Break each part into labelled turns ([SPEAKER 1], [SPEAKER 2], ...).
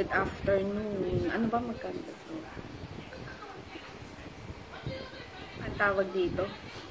[SPEAKER 1] good afternoon. Ano ba magkano? Ang tawag dito?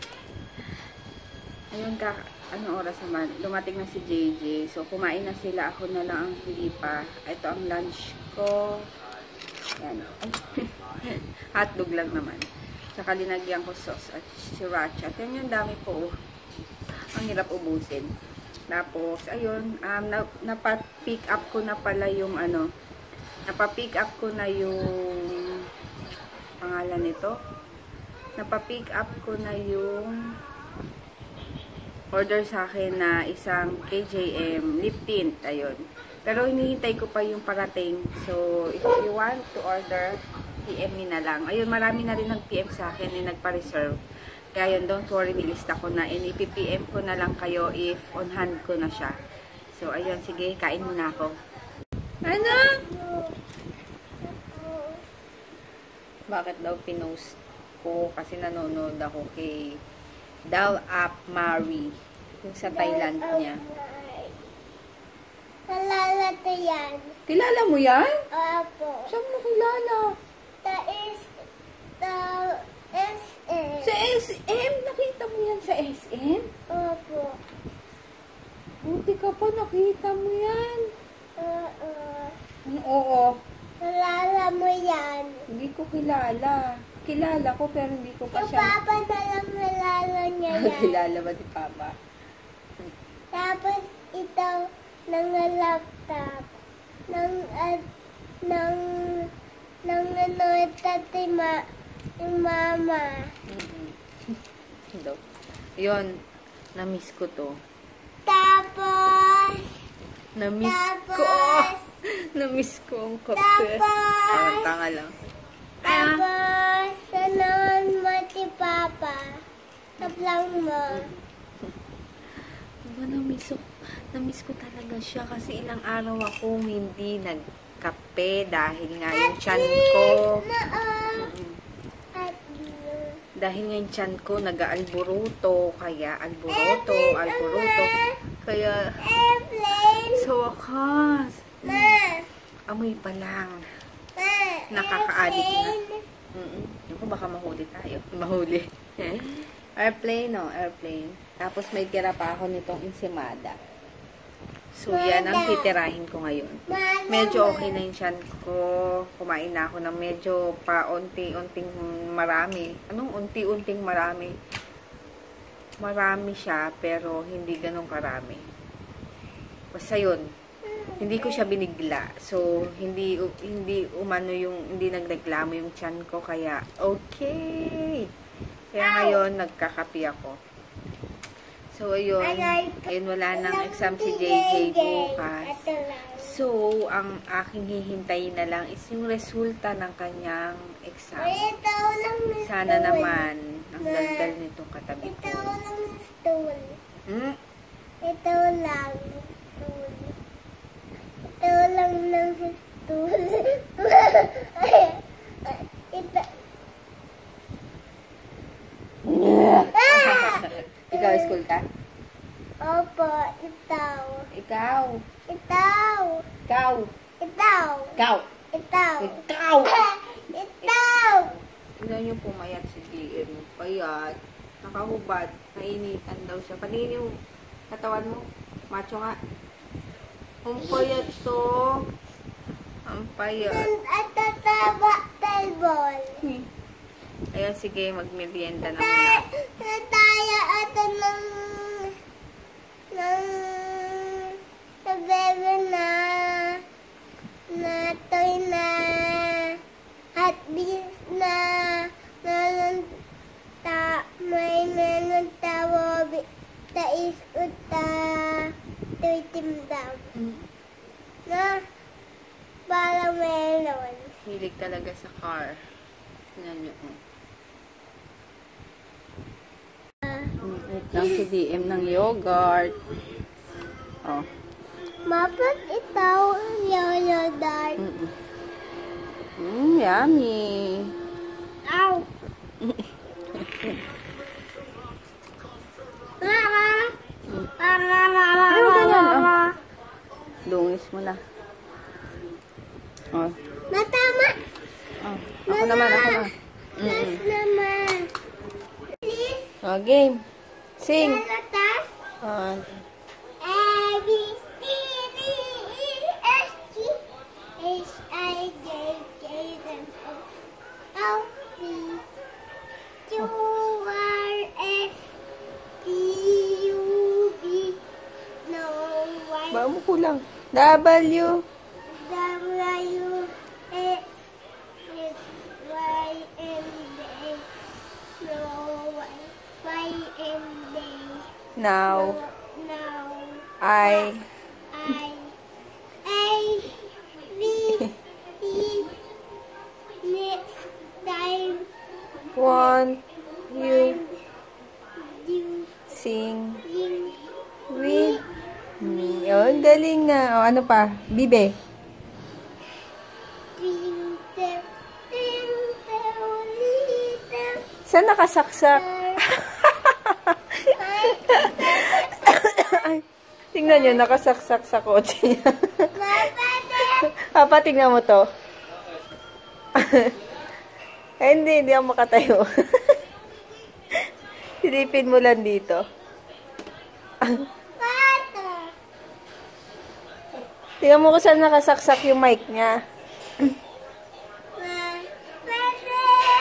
[SPEAKER 1] Ayun ano oras naman? Dumating na si JJ. So, kumain na sila. Ako na lang ang hindi pa. Ito ang lunch ko. Yan. Hotdog lang naman. Tsaka linagyan ko sauce at sriracha. At yan yung dami po. Ang hirap ubusin. Tapos, ayun, napa-pick up ko na pala yung ano, napa-pick up ko na yung pangalan nito. Napa-pick up ko na yung order sa akin na isang KJM lip tint, ayun. Pero hinihintay ko pa yung parating. So, if you want to order, PM me na lang. Ayun, marami na rin nag-PM sa akin na nagpa-reserve. Kaya yun, don't worry, nilista ko na. And ipipm ko na lang kayo if on hand ko na siya. So, ayun, sige, kain muna ako. Ano? Bakit daw pinost ko? Kasi nanonood ako kay Dal Up Mari. Yung sa Thailand niya.
[SPEAKER 2] Kilala to yan.
[SPEAKER 1] Kilala mo yan?
[SPEAKER 2] Opo.
[SPEAKER 1] Saan mo kilala?
[SPEAKER 2] SM.
[SPEAKER 1] Sa SM? Nakita mo yan sa SM?
[SPEAKER 2] Opo.
[SPEAKER 1] Buti ka pa, nakita mo yan.
[SPEAKER 2] Oo.
[SPEAKER 1] Oo.
[SPEAKER 2] Kilala mo yan.
[SPEAKER 1] Hindi ko kilala. Kilala ko pero hindi ko pa
[SPEAKER 2] Yung
[SPEAKER 1] siya.
[SPEAKER 2] papa na lang kilala niya yan.
[SPEAKER 1] Kilala ba ni Papa?
[SPEAKER 2] Tapos ito, ng laptop. Yung mama.
[SPEAKER 1] Yun, na-miss ko to.
[SPEAKER 2] Tapos,
[SPEAKER 1] Na-miss ko. Na-miss ko ang kape.
[SPEAKER 2] Tapos,
[SPEAKER 1] Tanga lang.
[SPEAKER 2] tapos, sanawan mo si Papa. Taplang mo.
[SPEAKER 1] Diba, na-miss ko talaga siya kasi ilang araw ako hindi nagkape dahil nga yung tiyan ko. Dahil nga yung tiyan ko nag-aalburuto. Kaya alburuto. Kaya sa wakas. Amoy pa lang. Nakaka-addict na. Ako baka mahuli tayo. Mahuli. Airplane, no? Airplane. Tapos may tira pa ako nitong ensimada. So, yan ang titirahin ko ngayon. Medyo okay na yung tiyan ko. Kumain na ako ng medyo pa-unti-unting marami. Anong unti-unting marami? Marami siya, pero hindi ganun karami. Basta yun. Hindi ko siya binigla. So, hindi umano yung, hindi nagreklamo yung tiyan ko. Kaya, okay. Kaya ngayon, nagkakapi ako. So, ayun. Ayun, wala nang exam si JJ bukas. So, ang aking hihintayin na lang is yung resulta ng kanyang exam. Sana naman, ang daldal nitong katabi ko.
[SPEAKER 2] Ito lang stool. Ito lang stool. Ito lang ng stool. Ito.
[SPEAKER 1] Ikaw, school ka?
[SPEAKER 2] Opo, itaw.
[SPEAKER 1] Ikaw.
[SPEAKER 2] Itaw.
[SPEAKER 1] Ikaw.
[SPEAKER 2] Itaw.
[SPEAKER 1] Ikaw.
[SPEAKER 2] Itaw.
[SPEAKER 1] Ikaw.
[SPEAKER 2] Itaw.
[SPEAKER 1] Tignan niyo pumayat si JM. Payat. Nakahubad. Nainitan daw siya. Paninin yung katawan mo. Macho nga. Ang payat to. Ang payat.
[SPEAKER 2] At tataba talbol.
[SPEAKER 1] Ayan, sige. Magmerienda na muna.
[SPEAKER 2] Tayo ato ng bebe na toy na hot beans na may nanuntawo tais uta toy timdam na parang melon.
[SPEAKER 1] Hilig talaga sa car. Tingnan niyo. Wait lang si DM ng yogurt. Oh.
[SPEAKER 2] Mapat itaw yogurt.
[SPEAKER 1] Yummy.
[SPEAKER 2] Ow. Mama.
[SPEAKER 1] Ano ba yan? Oh. Dungis mo na. Oh.
[SPEAKER 2] Matama.
[SPEAKER 1] Oh. Ako naman, ako na.
[SPEAKER 2] Last naman. Please.
[SPEAKER 1] Oh, game. Sing.
[SPEAKER 2] Latas.
[SPEAKER 1] Oh.
[SPEAKER 2] A, B, C, D, E, F, G, H, I, J, K, L, M, N, O, P, Q, R, S, T, U, V, no, Y,
[SPEAKER 1] Baka mo kulang. W.
[SPEAKER 2] W, X, Y, and Z, no, Y, and Z.
[SPEAKER 1] Now,
[SPEAKER 2] Now,
[SPEAKER 1] I.
[SPEAKER 2] A, B, C, next time,
[SPEAKER 1] Want you
[SPEAKER 2] you
[SPEAKER 1] sing
[SPEAKER 2] sing
[SPEAKER 1] with me. Oh, ang galing na. Oh, ano pa? Bibe.
[SPEAKER 2] twinkle, twinkle, little
[SPEAKER 1] Saan nakasaksak? Ay, tingnan nyo, nakasaksak sa kotse niya. Papa, tingnan mo to. Ay, hindi ako makatayo. Silipin mo lang dito.
[SPEAKER 2] Pata.
[SPEAKER 1] Tingnan mo kung saan nakasaksak yung mic niya.
[SPEAKER 2] Pwede.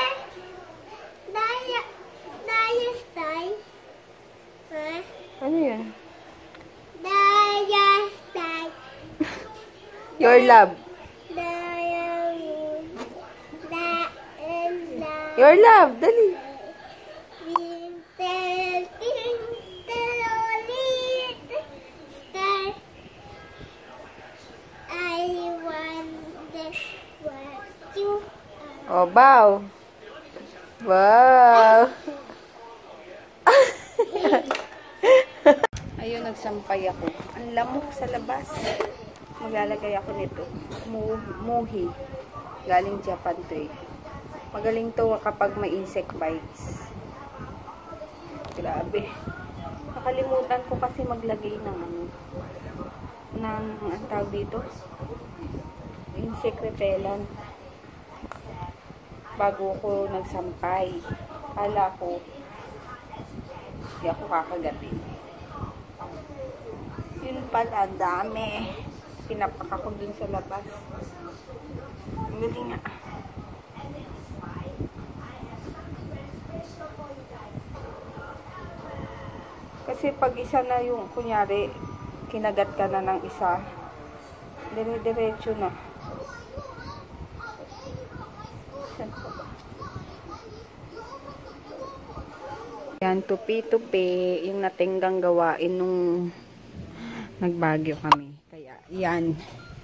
[SPEAKER 2] Daya style.
[SPEAKER 1] Ano yun?
[SPEAKER 2] Daya style.
[SPEAKER 1] Your love. Your love. Dali. Oh, bow. Wow. Ayun, nagsampay ako. Ang lamok sa labas. Maglalagay ako nito. Muhi. Galing Japan to eh. Magaling to kapag may insect bites. Grabe. Nakalimutan ko kasi maglagay ng ang tawag dito? Insect repellent. Bago ko nagsampay. Kala ko hindi ako kakagatin. Yun pala, ang dami. Pinapak ako dun sa labas. Ang galing nga. Kasi pag isa na yung, kunyari, kinagat ka na ng isa, dire-diretso na. Yan, tupi-tupi, yung natinggang gawain nung nagbagyo kami. Kaya, yan.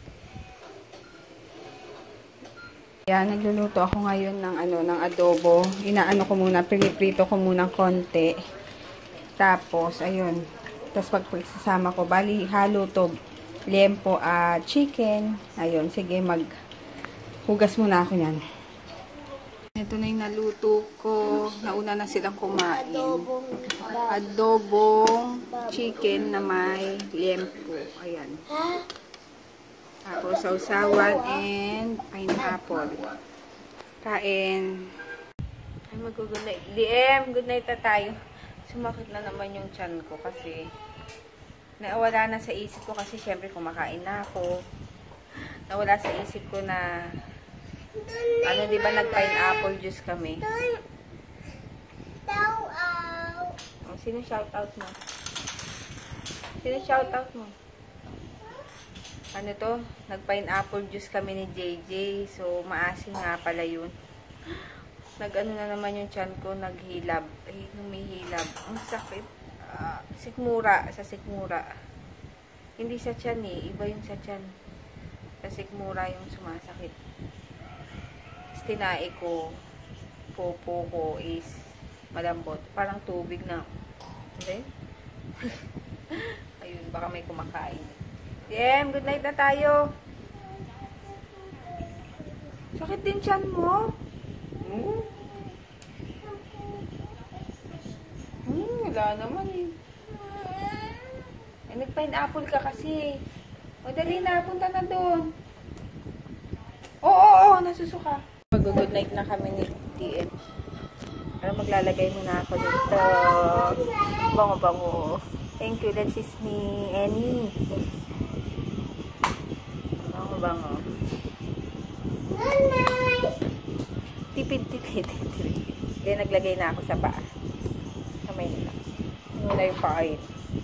[SPEAKER 1] Yan, nagluluto ako ngayon ng ng adobo. Inaano ko muna, piniprito ko muna konti. Tapos, ayun. Tapos pagpagsasama ko, bali, halo to, liempo at chicken. Ayun, sige, maghugas muna ako yan. Ito na yung naluto ko. Nauna na silang kumain. Adobong chicken na may liempo. Ayan. Tapos sausawan and pineapple. Kain. Ay, mag-good night. DM, good night na tayo. Sumakit na naman yung tiyan ko kasi nawala na sa isip ko kasi syempre kumakain na ako. Nawala sa isip ko na di ba nag-pineapple juice kami? Oh, sino shoutout mo? Sino shoutout mo? Ano to? Nag-pineapple juice kami ni JJ. So, maasim nga pala yun. Nag-ano na naman yung tiyan ko, naghilab. Humihilab. Ang sakit. Sikmura. Sa sikmura. Hindi sa tiyan eh. Iba yung sa tiyan. Sa sikmura yung sumasakit. Tinae ko, popo ko is malambot. Parang tubig na. Hindi? Ayun, baka may kumakain. Good night na tayo. Sakit din tiyan mo. Wala naman eh. Nag-pineapple ka kasi. O dali na, punta na doon. Oo, nasusuka. Mag-good night na kami ni TN. Pero maglalagay muna ako dito. Bango-bango. Thank you. That is ni Annie. Bango-bango. Tipid-tipid. Then, naglagay na ako sa paa. Kamay nila. Muna yung paa yun.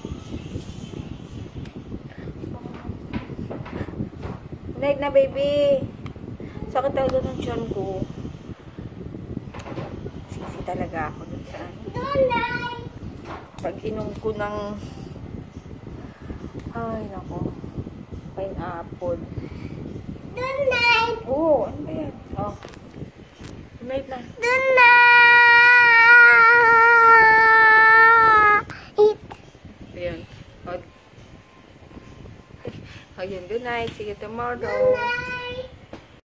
[SPEAKER 1] Night na, baby. Sakit talaga ng tiyan ko. Sisi talaga ako dun sa ano. Pag inom ko ng ay, nako. Pineapple. Oo, ano ba yan? Oh. Night na. Ayan. Oh. Ayan, good night. See you tomorrow.